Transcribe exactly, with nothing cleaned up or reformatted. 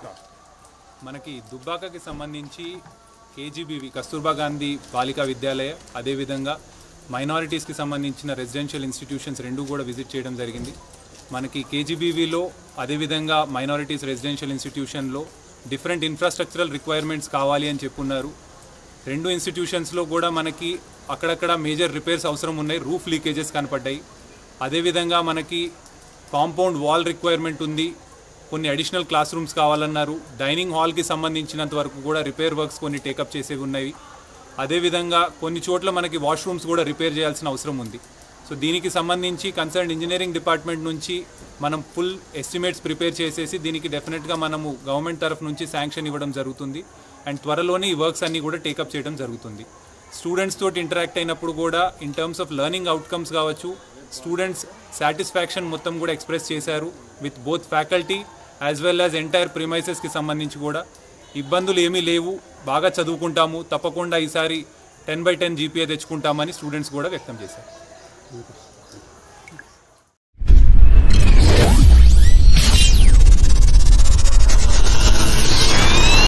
మనకి దుబ్బాకకి సంబంధించి కేజీబీవి కస్తూర్బా గాంధీ బాలికా విద్యాలయ అదేవిధంగా మైనారిటీస్కి సంబంధించిన రెసిడెన్షియల్ ఇన్స్టిట్యూషన్స్ రెండు కూడా విజిట్ చేయడం జరిగింది. మనకి కేజీబీవీలో అదేవిధంగా మైనారిటీస్ రెసిడెన్షియల్ ఇన్స్టిట్యూషన్లో డిఫరెంట్ ఇన్ఫ్రాస్ట్రక్చరల్ రిక్వైర్మెంట్స్ కావాలి అని చెప్పున్నారు. రెండు ఇన్స్టిట్యూషన్స్లో కూడా మనకి అక్కడక్కడ మేజర్ రిపేర్స్ అవసరం ఉన్నాయి. రూఫ్ లీకేజెస్ కనపడ్డాయి. అదేవిధంగా మనకి కాంపౌండ్ వాల్ రిక్వైర్మెంట్ ఉంది. కొన్ని అడిషనల్ క్లాస్ రూమ్స్ కావాలన్నారు. డైనింగ్ హాల్కి సంబంధించినంత వరకు కూడా రిపేర్ వర్క్స్ కొన్ని టేకప్ చేసేవి ఉన్నాయి. అదేవిధంగా కొన్ని చోట్ల మనకి వాష్రూమ్స్ కూడా రిపేర్ చేయాల్సిన అవసరం ఉంది. సో దీనికి సంబంధించి కన్సర్న్ ఇంజనీరింగ్ డిపార్ట్మెంట్ నుంచి మనం ఫుల్ ఎస్టిమేట్స్ ప్రిపేర్ చేసేసి దీనికి డెఫినెట్గా మనము గవర్నమెంట్ తరఫు నుంచి శాంక్షన్ ఇవ్వడం జరుగుతుంది. అండ్ త్వరలోనే ఈ వర్క్స్ అన్నీ కూడా టేకప్ చేయడం జరుగుతుంది. స్టూడెంట్స్ తోటి ఇంటరాక్ట్ అయినప్పుడు కూడా in terms of learning outcomes కావచ్చు, స్టూడెంట్స్ సాటిస్ఫాక్షన్ మొత్తం కూడా ఎక్స్ప్రెస్ చేశారు with both faculty as well as entire ప్రిమైసెస్కి సంబంధించి కూడా ఇబ్బందులు ఏమీ లేవు. బాగా చదువుకుంటాము, తప్పకుండా ఈసారి టెన్ బై టెన్ జీపీఏ తెచ్చుకుంటామని స్టూడెంట్స్ కూడా వ్యక్తం చేశారు.